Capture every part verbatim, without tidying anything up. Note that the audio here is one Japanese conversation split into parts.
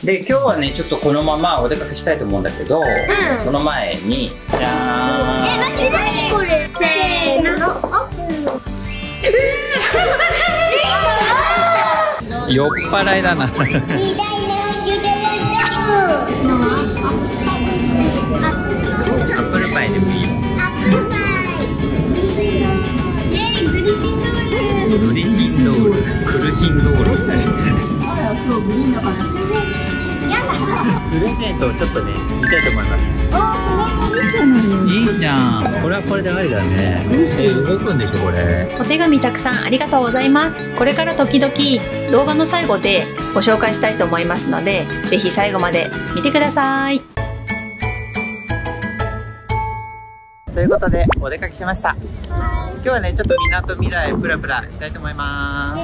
で今日はねちょっとこのままお出かけしたいと思うんだけど、うん、その前にじゃーん。 え、なになにこれ。せーの、オープン。 酔っ払いだな。 アップルパイでもいいよ。 アップルパイ。えー、グリシンドール。 グリシンドール。クルシンドール。 今日グリーンだから。 プレゼントをちょっとね見たいと思います。 おー、いいじゃないよ。 いいじゃん。これはこれでありだね。え、動くんでしょこれ。 お手紙たくさんありがとうございます。これから時々動画の最後でご紹介したいと思いますので、ぜひ最後まで見てください。 ということでお出かけしました。今日はねちょっとみなとみらいプラプラしたいと思います。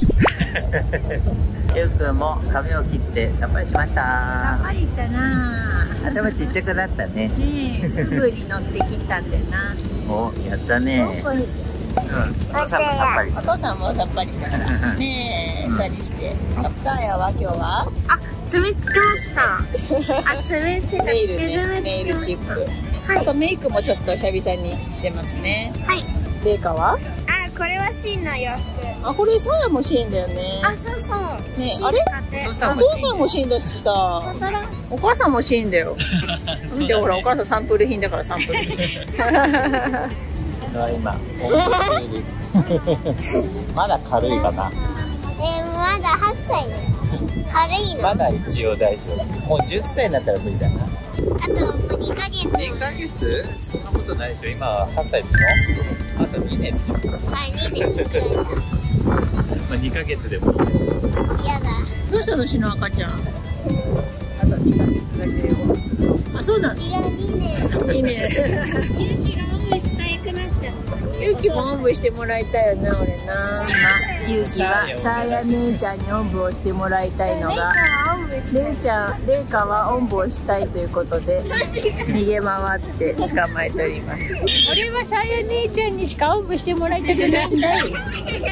ゆうくんも髪を切ってさっぱりしました。 さっぱりしたな。 頭ちっちゃくなったね。 ねえ、フに乗ってきたんだよな。 お、やったね。うん、お父さんもさっぱり。 お父さんもさっぱりした。ねえ、二人して。さあやは今日は？ あ、爪つけました。あ、爪ってネイルね、ネイルチップ。あとメイクもちょっと久々にしてますね。 はい。 レイカは？ あ、これはシンの洋服。 あ、これサーヤもシーンだよね。 あ、そうそう。 ね、あれ？お父さんもシーンだしさ。お母さんもシーンだよ。見てほら、お母さんサンプル品だからサンプル品。 今、まだ軽いかな。 え、まだはっさい。軽いの。 まだ一応大丈夫。もうじゅっさいになったら無理だな。 あとにかげつ。 にかげつ？そんなことないでしょ。今ははっさいでしょ。あとにねんでしょ。 はい、にねんくらいだ。 まあにかげつでも。 やだ。 どうしたのしの赤ちゃん？ あとにかげつだけよ。 あ、そうなの？ 違う、にねん。 いいね。 ゆうきがおんぶしたいくなっちゃう。 ゆうきもおんぶしてもらいたいよね、俺な。今、ゆうきはさあや姉ちゃんにおんぶをしてもらいたいのが、れいちゃん、れいかはおんぶをしたいということで、逃げ回って捕まえております。俺はさあや姉ちゃんにしかおんぶしてもらいたくないんだい。や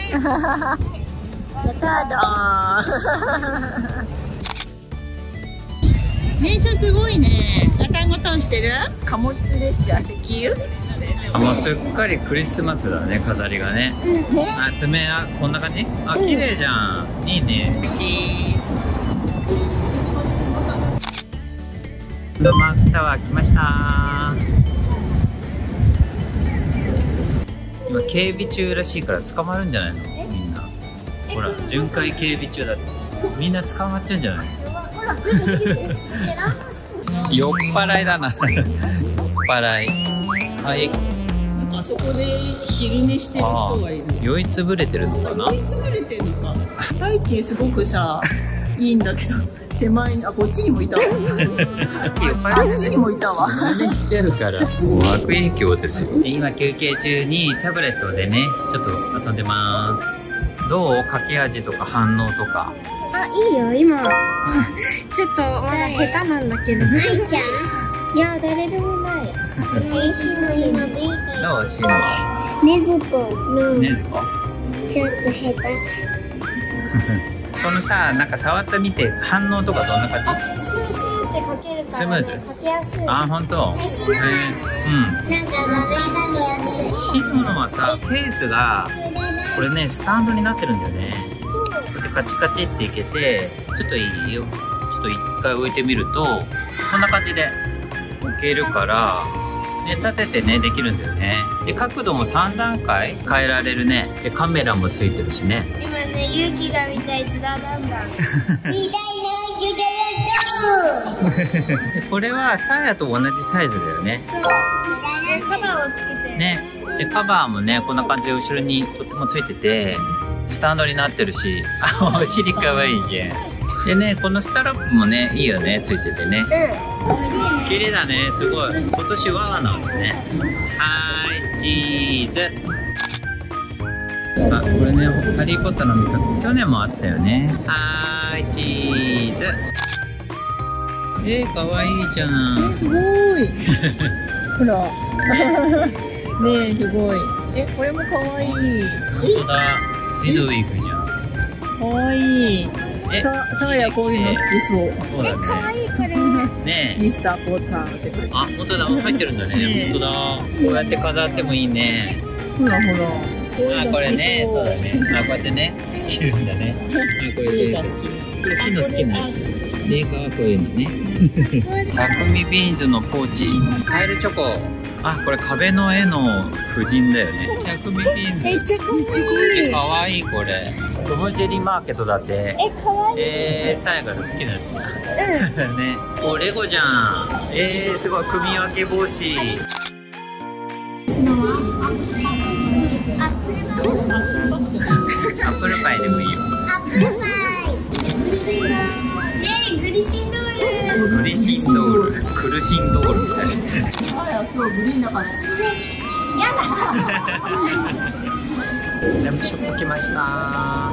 ったー。電車すごいね。ガタンゴトンしてる？貨物列車、石油？ もうすっかりクリスマスだね、飾りがね。あ、爪、あ、こんな感じ？あ、綺麗じゃん。いいね。マークタワー来ました。今警備中らしいから捕まるんじゃないの？みんな。ほら、巡回警備中だって。みんな捕まっちゃうんじゃない？酔っ払いだな。酔っ払い。はい。 あそこで昼寝してる人がいる。 酔いつぶれてるのかな。 酔いつぶれてるのか。背景すごくさ、いいんだけど、手前に、あ、こっちにもいたわ。あっちにもいたわ。 真似しちゃうから。悪影響ですよ。今休憩中にタブレットでね、ちょっと遊んでます。どう？書き味とか反応とか。 あ、いいよ、今。ちょっとまだ下手なんだけど。ないちゃん？いや、誰でもない。え、しの今、ベイカー。 どう？しのは。 ねずこの。 ねずこ。 ちょっと下手。 そのさ、なんか触ってみて反応とかどんな感じ？ スースーって書けるから、 スムーズ？ 書きやすい。 あ、本当。 え、しの。 うん。 なんか画面が見やすい。 しののはさ、ケースがこれねスタンドになってるんだよね。 そう。 こうやってカチカチっていけて、ちょっといいよ。ちょっと一回置いてみるとこんな感じで置けるから。で立ててねできるんだよね。で角度もさんだんかい変えられるね。でカメラもついてるしね。 今ね、ゆうきが見たいズラだんだん。見たいな、ゆうきこれはサーヤと同じサイズだよね。 そう。で、カバーをつけて。 ね。でカバーもねこんな感じで後ろにとってもついててスタンドになってるし、あ、お尻かわいいじゃん。でねこのスタラップもねいいよね、ついててね。 うん。 綺麗だね、すごい。今年はなのね。はーい、チーズ。あ、これね、ハリーポッターの店、去年もあったよね。はーい、チーズ。えー、かわいいじゃん。 すごい。ほら。ねえ、すごい。え、これもかわいい。 本当だ。ミドウィークじゃん。 かわいい。 え、 さ、さあやこういうの好きそう。 そうだね。 可愛いこれ。 ねえ。 ミスターポッターって書いてあ、本当だ、入ってるんだね。 ね本当だ。こうやって飾ってもいいね。 ほらほら。こういうあ、 のこれ好きね、 そ。 そううだね。あ、こうやってね、切るんだね。あ、こういうやつ。これシの好きなやつ。メーカーはこういうのね。匠ビーンズのポーチ、カエルチョコ。あ、これ壁の絵の婦人だよね。匠ビーンズ。 めっちゃ可愛い。 可愛いこれ。トムジェリーマーケットだって。 え、可愛い。 えー、最後の好きなやつだ。ね。お、レゴじゃん。えー、すごい組み分け帽子。アップルパイでもいいよ。 アップルパイ。ねえ、グリシンドール。 グリシンドール、クルシンドールみたいな。 さあや今日グリーンだから好ジャンプショップ来ました。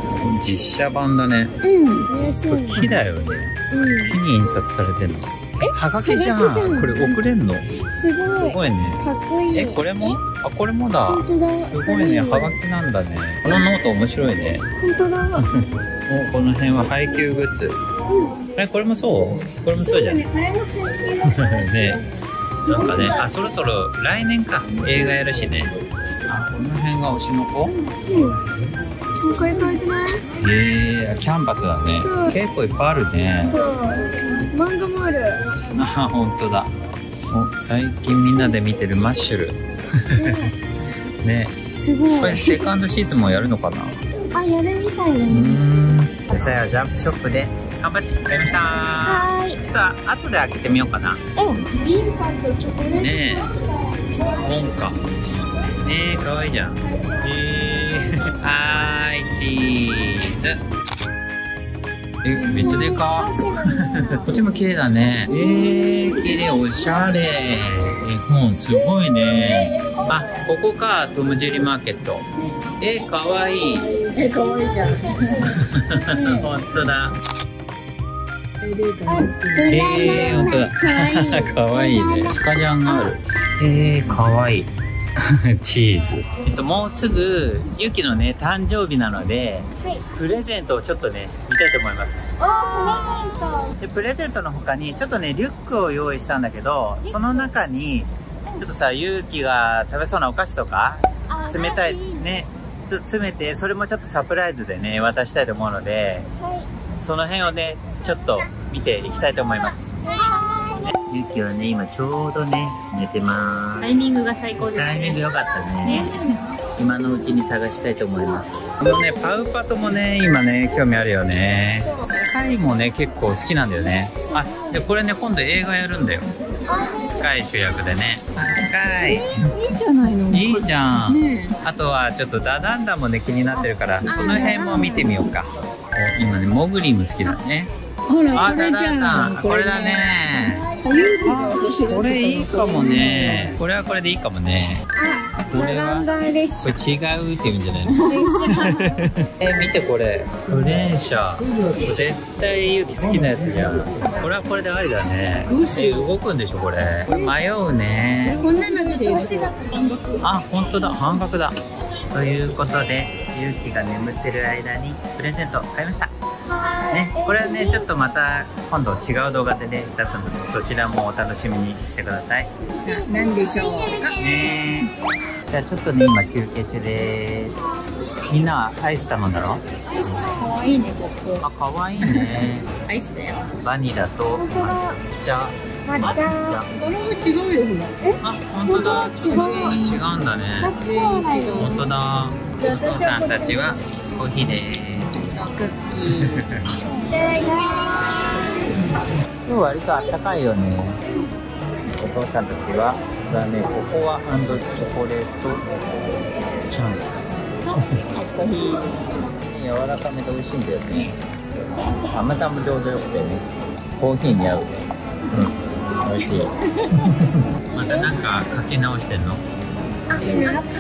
実写版だね。 うん、嬉しいこれ木だよね。 うん。 木に印刷されてんの。え、はがきじゃん。 はがきじゃんこれ送れんの。 すごい。 すごいね。 かっこいい。 え、これも？あ、これもだ。 本当だ。 すごいね。はがきなんだね。このノート面白いね。 本当だ。 お、この辺は配給グッズ。え、これもそう？これもそうじゃん。ね。 これも配給。 なんかね、あ、そろそろ来年か映画やるしね。あ、この辺が推しの子？ うん。これ可愛くない？ えー、キャンバスだね。結構いっぱいあるね。 そう。漫画もある。 あ、本当だ。お、最近みんなで見てるマッシュル。ね。 すごい。 これセカンドシーズンもやるのかな？ あ、やるみたいだうーね。 ん。で、さやジャンプショップで缶バッジ買いましたー。 はーい。 ちょっと後で開けてみようかな。 うん。ビーズパンとチョコレート。 ねえ。本か。ねえ、かわいいじゃん。えー、はーい、チーズ。え、めっちゃでかっ。こっちも綺麗だね。えー、綺麗、おしゃれ。絵本、すごいね。あ、ここか、トムジェリーマーケット。え、かわいい。 え、可愛いじゃん。 本当だ。 え、レイカの好きな。 えー、本当だ。 かわいい。 かわいいね。スカジャンがある。えー、かわいい。チーズ。えっと、もうすぐ、ゆきのね、誕生日なので、 はい。 プレゼントをちょっとね、見たいと思います。 おー、プレゼント。 で、プレゼントの他に、ちょっとね、リュックを用意したんだけど、その中に、ちょっとさ、ゆうきが食べそうなお菓子とか、 あ、 冷たい、 いいね。 ね、ちょっと詰めて、それもちょっとサプライズでね、渡したいと思うので、 はい。 その辺をね、ちょっと見ていきたいと思います。 はゆうきはね、今ちょうどね、寝てまーす。 タイミングが最高ですタイミングね。 良かったね。今のうちに探したいと思います。このね、パウパトもね、今ね、興味あるよね。スカイもね、結構好きなんだよね。あ、で、これね、今度映画やるんだよ。スカイ主役でね。スカイ。 いいんじゃないの？ いいじゃん。 ねあとは、ちょっとダダンダンもね、気になってるから、この辺も見てみようか。お、今ね、モグリも好きだね。 ほら、 あ、 これダダンじゃん。 ダン。これだ。ね。 あ、ゆうきが私が。 これいいかもね。これはこれでいいかもね。 あ、 これはランダー列こ車。 れ違うって言うんじゃないの？え、見てこれ。クレーン車。絶対ゆうき好きなやつじゃん。これはこれでありだね。え、動くんでしょこれ。迷うね。 こんなのずっと欲しかった。 あ、本当だ。半額だ。ということで、ゆうきが眠ってる間にプレゼント買いました。ね、これはね、ちょっとまた今度違う動画でね、出すので、そちらもお楽しみにしてください。 な、なんでしょう。 ねえ。じゃあちょっとね、今休憩中です。みんなアイス頼んだの？ 可愛いね、ここ。 あ、かわいいね。 アイスだよ。 バニラと本当だ。 抹茶。 抹茶。 柄が違うよ、ほら。 あ、本当だ。 違う違うんだね。 確かに。 本当だ。お父さんたちはコーヒーです。 クッキー。 いただきます。 今日割とあったかいよね。お父さんたちは、これはね、ココア&チョコレートチャンス。 アイスコーヒー。 柔らかめで美味しいんだよね。甘さもちょうどよくてね、コーヒーに合うね。うん、美味しい。またなんか書き直してんの？ あ、アプリできない。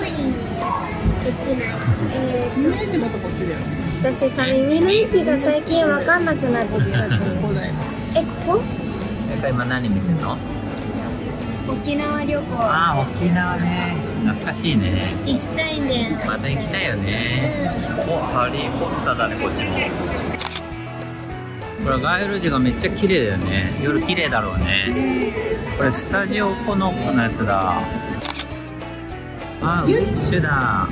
えー、 イメージまたこっちだよね。 私さ、耳の位置が最近わかんなくなってきちゃった。 ここだよ。 え、ここ？ なんか今何見てんの？ 沖縄旅行。 ああ、沖縄ね。懐かしいね。 行きたいんで。 また行きたいよね。お、ハリーポッターだね、こっちも。 これ街路樹がめっちゃ綺麗だよね。夜綺麗だろうね。これスタジオコノコのやつだ。あ、ウィッシュだ。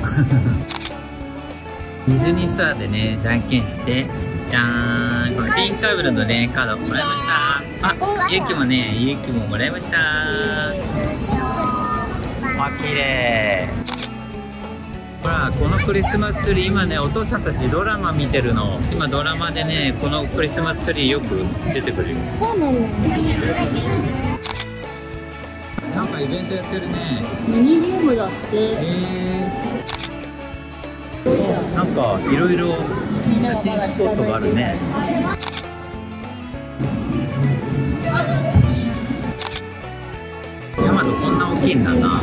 ディズニーストアでね、じゃんけんして、じゃーん、このピンクアイブルのね、カードもらいました。あ、ゆうきもね、ゆうきももらいました。あ、綺麗。ほら、このクリスマスツリー、今ね、お父さんたちドラマ見てるの。今ドラマでね、このクリスマスツリーよく出てくるよ。 そうなんだ。 なんかイベントやってるね。 ミニゲームだって。 えー、なんかいろいろ写真スポットがあるね。ヤマトこんな大きいんだな。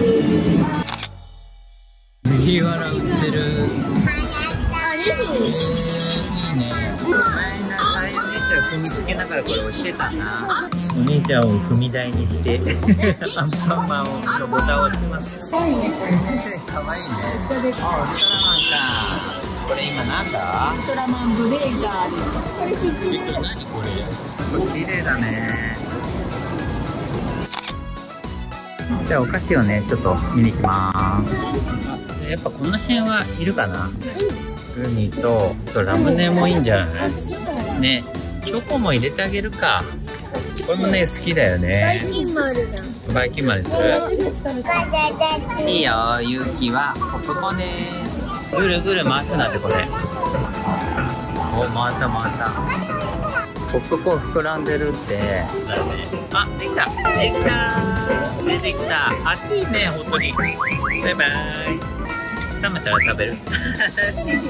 麦わら売ってる。いいね。前なさいお姉ちゃん踏みつけながらこれ押してたな。お兄ちゃんを踏み台にしてアンパンマンのボタンを押してます。かわいいね、これね。かわいいね。あ、ウルトラマンか。これ今なんだ？ ウルトラマンブレイザーです。 これ知ってる。 えっと、何これ？これ綺麗だね。じゃあお菓子をね、ちょっと見に行きます。やっぱこの辺はいるかな。ウニとラムネもいいんじゃないね。チョコも入れてあげるか。これもね、好きだよね。 バイキンマンるじゃん。 バイキンマンにする。いいよ、ゆうきはポップコーンです。ぐるぐる回すなってこれ。お、回った回った。ポップコーン膨らんでるって。あ、できたできた出てきた。熱いね、本当に。バイバイ。冷めたら食べる。熱いね。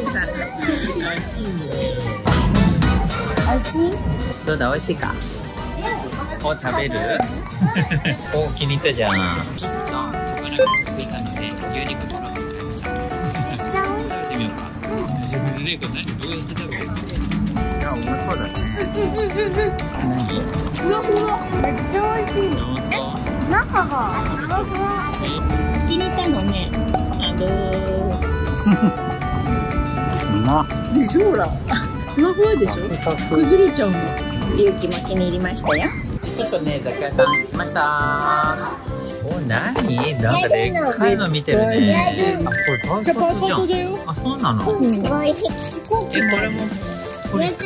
美味しい？ どうだ、美味しいか。お、食べる？お、気に入ったじゃん。ちょっとここらついたので牛肉とろろ買いました。食べてみようか。レイコ何どうやって食べるの？いや、うまそうだね。何？ ふわふわ。めっちゃ美味しい。 本当？ 中がふわふわ。 気に入ったのね。あのうまっ。 でしょ、ほら。ふわふわでしょ。崩れちゃうの。ゆうきも気に入りましたよ。 ちょっとね、雑貨屋さん来ました。お、なに？なんかでっかいの見てるね。あ、これパウじゃあパーパじゃん。 ートだよ。 あ、そうなの？ すごい。 え、これもこれ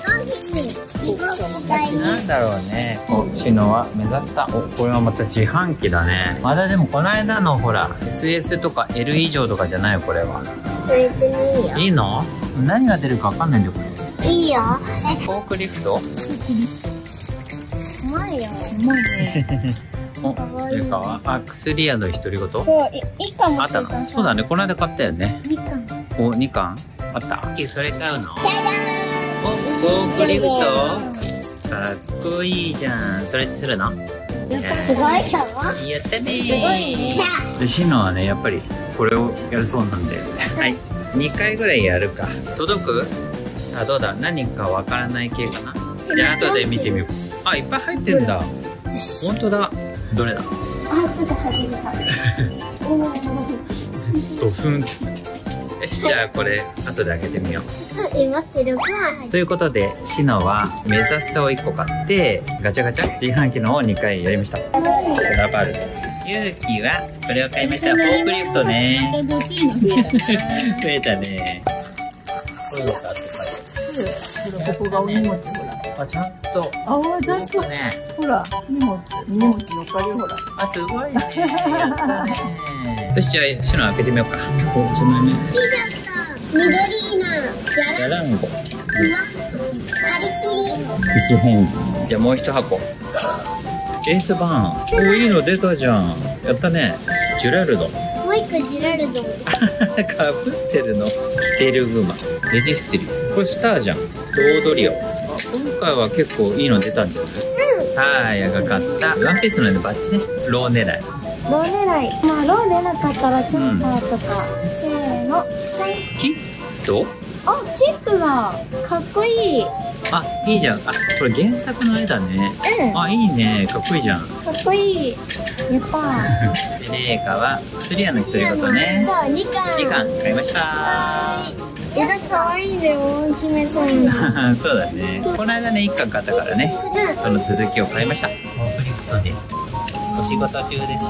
なんだろうね。お、シノは目指した。お、これはまた自販機だね。まだでもこの間のほら エスエス とか エル 以上とかじゃないよ、これは。 別にいいよ。 いいの？何が出るかわかんないんだよ、これ。 いいよ。え、 フォークリフト？ うまいよ。 うまいね。 お、それかは、あ、薬屋の独り言？ そう、い一巻もあったの？そうだね、この間買ったよね。 二巻。 お、にかんあった。それ買うの？ じゃお、フォークリフト？かっこいいじゃん。それってするの？ じゃん。すごいかも。 やったねー。 すごいね。 で、シノはね、やっぱりこれをやるそうなんで。はい。にかいぐらいやるか。届く？あ、どうだ？何かわからない系かな？じゃあ後で見てみよう。あ、いっぱい入ってんだ。本当だ。どれだ？ あ、ちょっと始めた。おー。 ドスン。よし、じゃあこれ後で開けてみよう。 え、待ってるか。 ということで、シノは目指したをいっこ買ってガチャガチャ自販機のをにかいやりました。ラバル。ゆうきはこれを買いました。フォークリフトね。 またごついの増えたな。 増えたね。こういうのかってほら、ここがお荷物、ほら。 あ、ちゃんと。 あ、ちゃんとね。 ほら、荷物、荷物乗っかるよ、ほら。 あ、すごいね。やったね。よし、じゃあシノ開けてみようか。お、いちまいめ。 緑な。じゃら。 ヤランゴ。 カリキリ。 石変じゃあもう一箱。エースバーン。お、いいの出たじゃん。やったね。ジュラルド。 もう一個ジュラルド。 かぶってるの。キテルグマ。レジスティリ。これスターじゃん。ドードリオ。あ、今回は結構いいの出たんじゃない？うん。はい、赤かった。ワンピースのね、バッチね。ロー狙い。 ロー狙い。まあ、ロー出なかったらチョーパーとか。うん、せーの。 キット？ あ、キットだ。かっこいい。 あ、いいじゃん。あ、これ原作の絵だね。 うん。 あ、いいね。かっこいいじゃん。 かっこいい。やったー。 で、レイカは薬屋の独り言ね。 そう、にかん。 にかん買いました。 はーい。じが可愛いんだよ、お姫さん。 そうだね。この間ね、一巻買ったからね、その続きを買いました。フォークリフトでお仕事中です。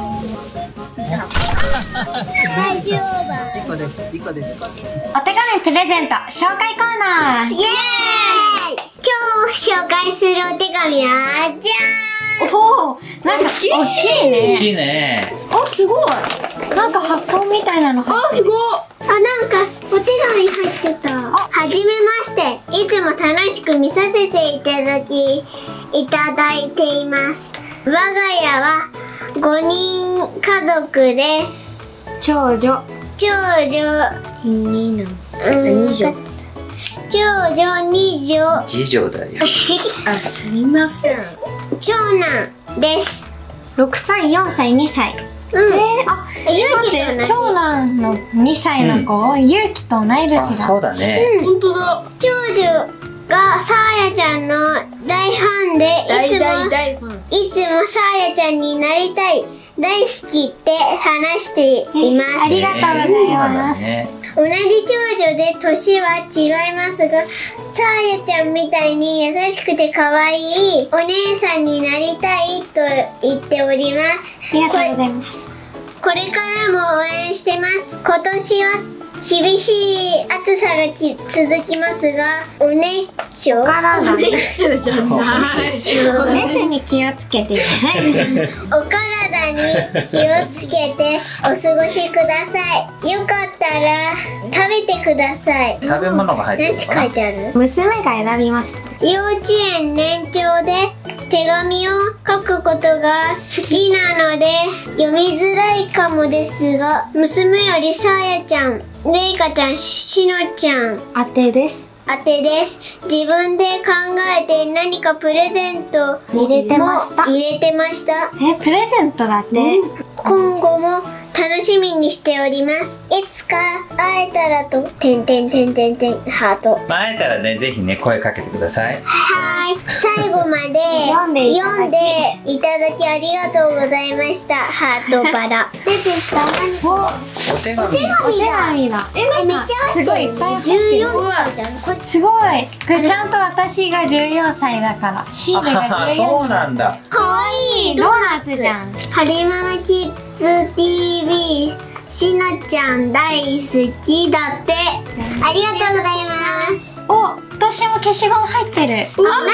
最終オーバー。 事故です、事故です。 お手紙プレゼント紹介コーナー。イエーイ。今日紹介するお手紙はじゃーん。おお、なんか大きいね。 大きいね。 お、すごい。なんか発酵みたいなの入ってる。あ、すごい。あ、なんかお手紙入ってた。はじめまして。いつも楽しく見させていただきいただいています。我が家はごにん家族で長女長女にの二女長女二女次女だよ。 あ、すいません。長男です。ろくさい、よんさい、にさい。うん。えー、あ、ゆうきと長男のにさいの子、ゆうきと同い年だ。 そうだね。 うん、本当だ。長女がさあやちゃんの大ファンで、いつもいつもさあやちゃんになりたい、大好きって話しています。ありがとうございます。同じ長女で年は違いますが、さあやちゃんみたいに優しくて可愛いお姉さんになりたいと言っております。ありがとうございます。これからも応援してます。今年は厳しい暑さがき続きますが、おねしょお体におねしょに気をつけていただいてお体に気をつけてお過ごしください。よかったら食べてください。 食べ物が入ってるのかな。 なんて書いてある？娘が選びました。幼稚園年長で手紙を書くことが好きなので読みづらいかもですが、娘よりさあやちゃん、れいかちゃん、しのちゃん宛てです。宛てです。自分で考えて何かプレゼント入れてました。入れてました。え、プレゼントだって。今後も楽しみにしております。いつか会えたらと、てんてんてんてんてん、ハート。 まあ、会えたらね、ぜひね、声かけてください。 はい。最後まで読んでいただきありがとうございました。ハートバラ。出てきた。 お手紙。 お手紙だ。え、めっちゃすごいいっぱい入ってる。じゅうよんさいだね。これすごい。これちゃんと私がじゅうよんさいだから。シールがじゅうよんさい。 そうなんだ。 かわいいドーナツじゃん。はりママキッズ ティーブイ しのちゃん大好きだって。ありがとうございます。お、私も消しゴム入ってる。あ、マジじゃない。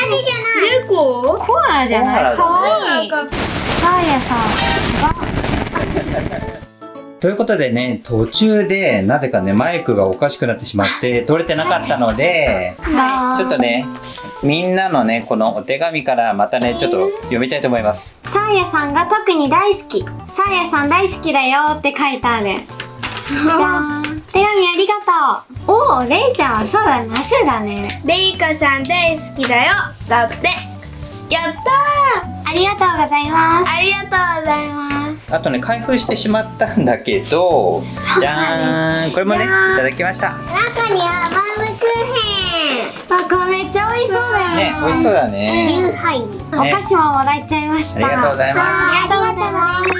猫？コアラじゃない。かわいい。さあやさんが。 ということでね、途中でなぜかね、マイクがおかしくなってしまって取れてなかったので、ちょっとね、みんなのね、このお手紙からまたね、ちょっと読みたいと思います。 さあやさんが特に大好き。さあやさん大好きだよって書いてある。じゃーん。手紙ありがとう。おお、れいちゃんはそうだ、ナスだね。れいかさん大好きだよ。だって。やったー。ありがとうございます。ありがとうございます。 あとね、開封してしまったんだけど、じゃーん、これもね、いただきました。中にはバームクーヘン。あ、これめっちゃ美味しそうだよね。美味しそうだね。ユーハイ。お菓子ももらっちゃいました。 ありがとうございます。 ありがとうございます。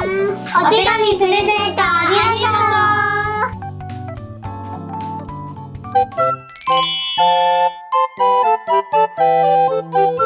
お手紙プレゼントありがとう。 Thank you.